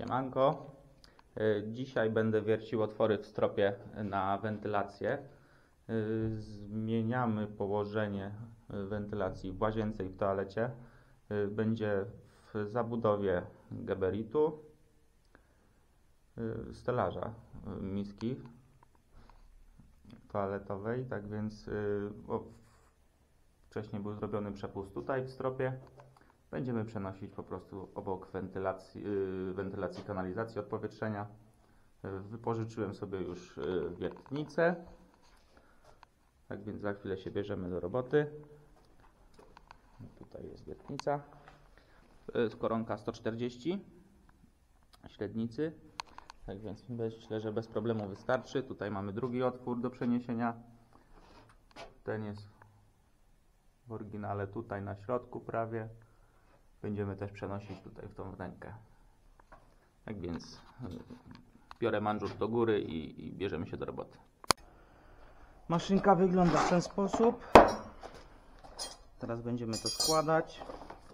Siemanko. Dzisiaj będę wiercił otwory w stropie na wentylację. Zmieniamy położenie wentylacji w łazience i w toalecie. Będzie w zabudowie gabaritu, stelaża miski toaletowej. Tak więc wcześniej był zrobiony przepust tutaj w stropie. Będziemy przenosić po prostu obok wentylacji kanalizacji odpowietrzenia. Wypożyczyłem sobie już wiertnicę. Tak więc za chwilę się bierzemy do roboty. Tutaj jest wiertnica. To jest koronka 140 średnicy. Tak więc myślę, że bez problemu wystarczy. Tutaj mamy drugi otwór do przeniesienia. Ten jest w oryginale tutaj na środku prawie. Będziemy też przenosić tutaj w tą wnękę. Tak więc biorę mandżur do góry i bierzemy się do roboty. Maszynka wygląda w ten sposób. Teraz będziemy to składać.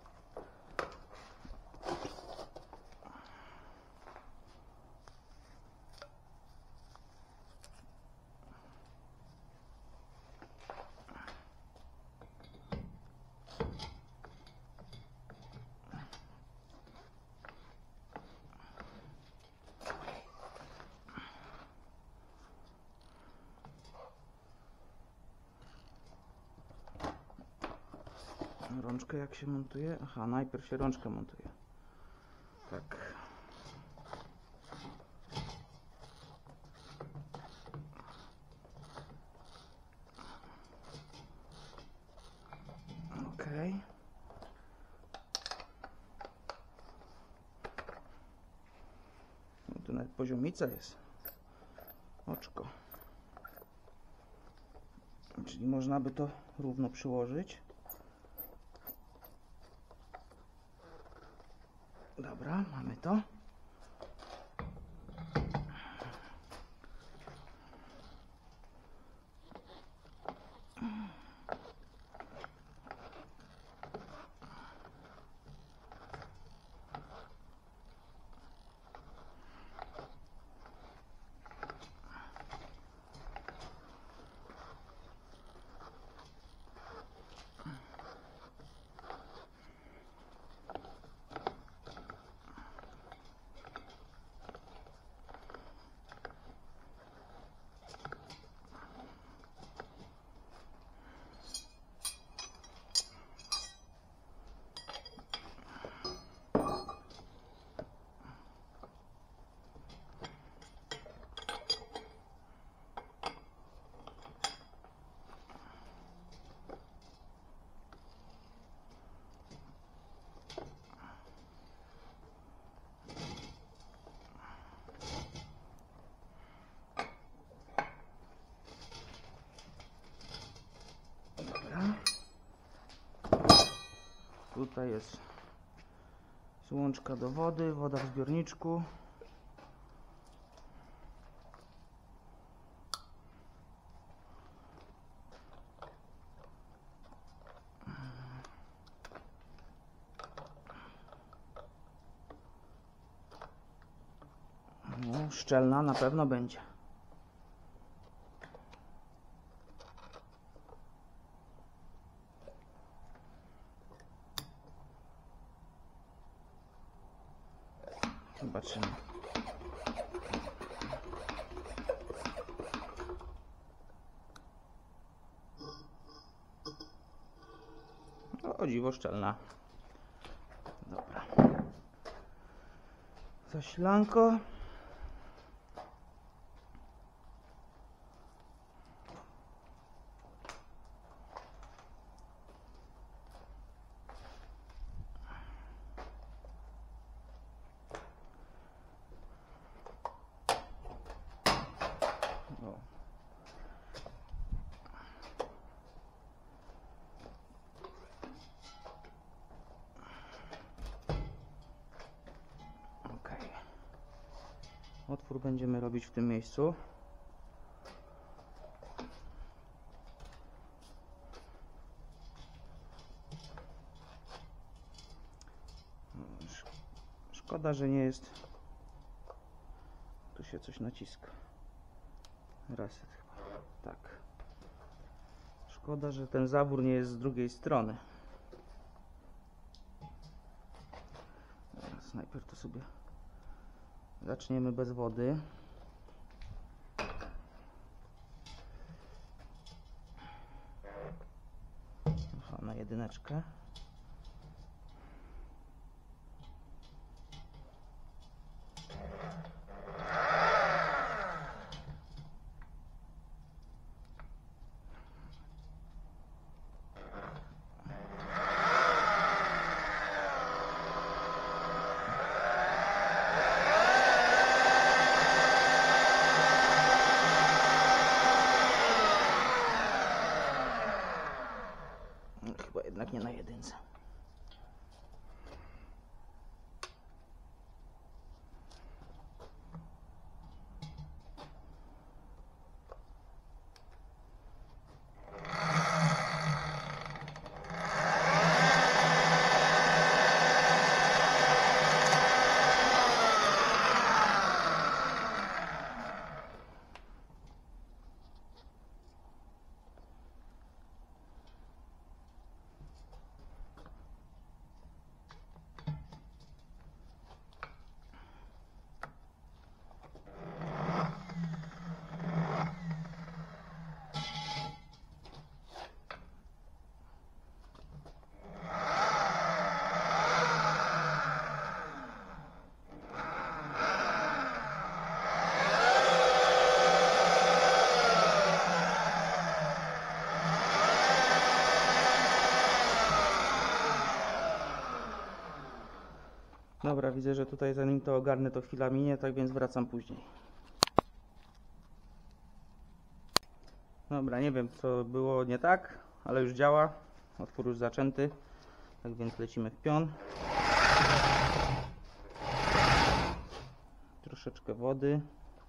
Rączkę jak się montuje? Aha, najpierw się rączkę montuje. Tak. Okej. No tu nawet poziomica jest. Oczko. Czyli można by to równo przyłożyć. Dobra, mamy to. Tutaj jest złączka do wody, woda w zbiorniczku. No, szczelna na pewno będzie. Zobaczymy. O dziwo szczelna. Dobra. Zasilanko. Otwór będziemy robić w tym miejscu. Szkoda, że nie jest Tu się coś naciska. Reset chyba. Tak. Szkoda, że ten zawór nie jest z drugiej strony. Teraz najpierw to sobie zaczniemy bez wody. Aha, na jedyneczkę. Chyba jednak nie na jedynce. Dobra, widzę, że tutaj zanim to ogarnę, to chwila minie, tak więc wracam później. Dobra, nie wiem co było nie tak, ale już działa. Otwór już zaczęty, tak więc lecimy w pion. Troszeczkę wody.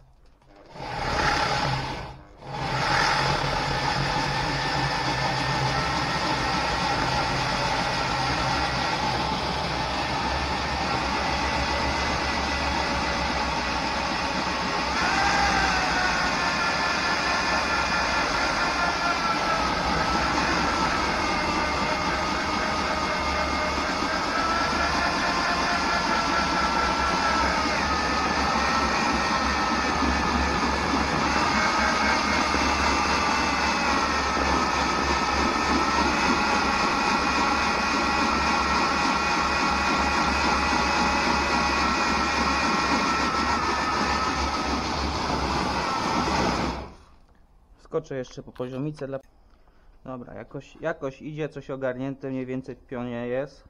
Skoczę jeszcze po poziomicę dla... Dobra, jakoś idzie, coś ogarnięte mniej więcej w pionie jest.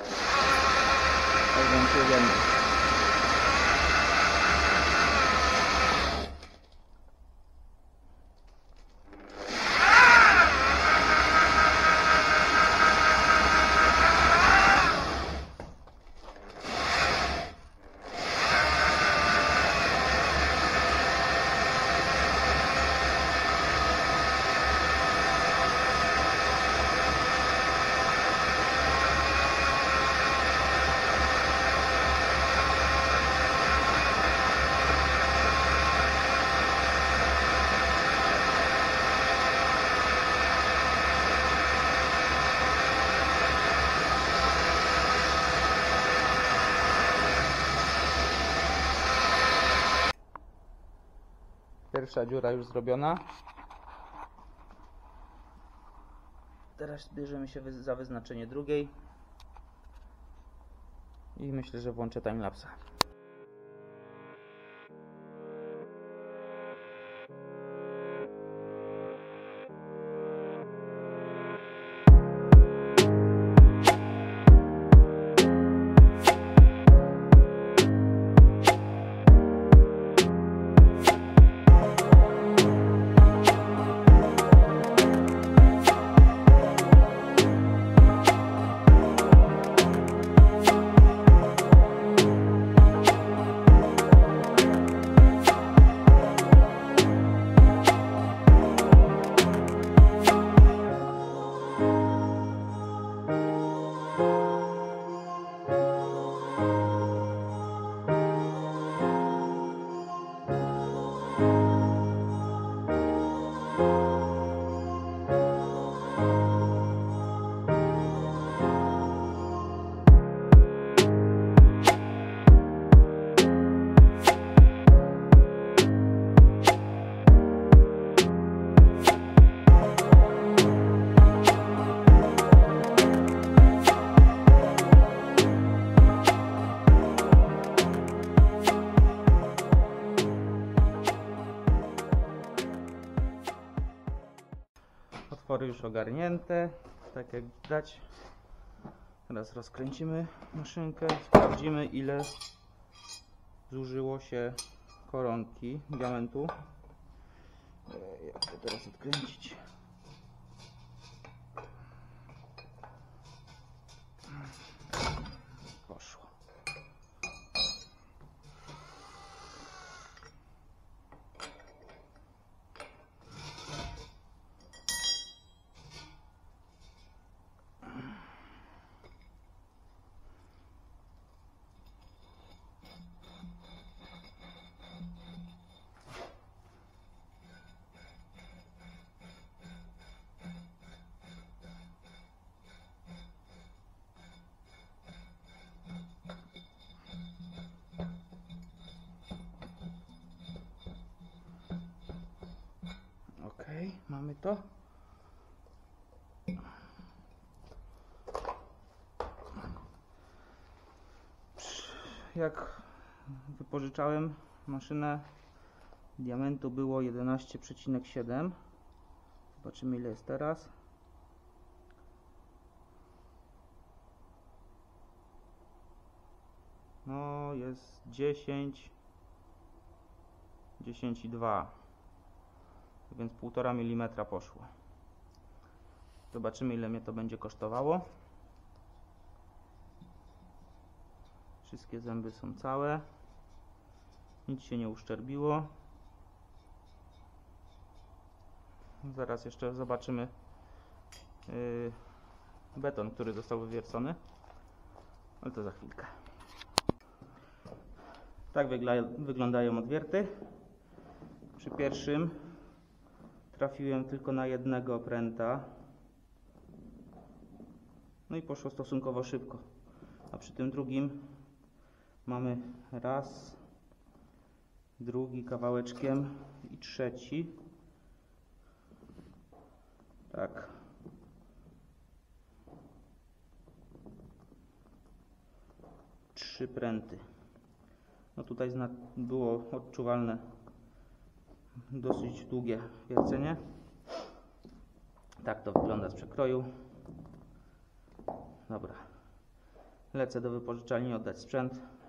Tak więc jedziemy. Pierwsza dziura już zrobiona. Teraz bierzemy się za wyznaczenie drugiej. I myślę, że włączę timelapsa. Otwory już ogarnięte, tak jak widać. Teraz rozkręcimy maszynkę, sprawdzimy, ile zużyło się koronki diamentu. Jak to teraz odkręcić? Poszło. Okej, mamy to. Jak wypożyczałem maszynę, diamentu było 11,7. Zobaczymy, ile jest teraz. No, jest 10,2, więc 1,5 mm poszło. Zobaczymy, ile mnie to będzie kosztowało. Wszystkie zęby są całe, nic się nie uszczerbiło. Zaraz jeszcze zobaczymy beton, który został wywiercony, ale to za chwilkę. Tak wyglądają odwierty. Przy pierwszym trafiłem tylko na jednego pręta, no i poszło stosunkowo szybko. A przy tym drugim mamy raz, drugi kawałeczkiem i trzeci. Tak. Trzy pręty. No tutaj było odczuwalne dosyć długie wiercenie. Tak to wygląda z przekroju. Dobra. Lecę do wypożyczalni oddać sprzęt.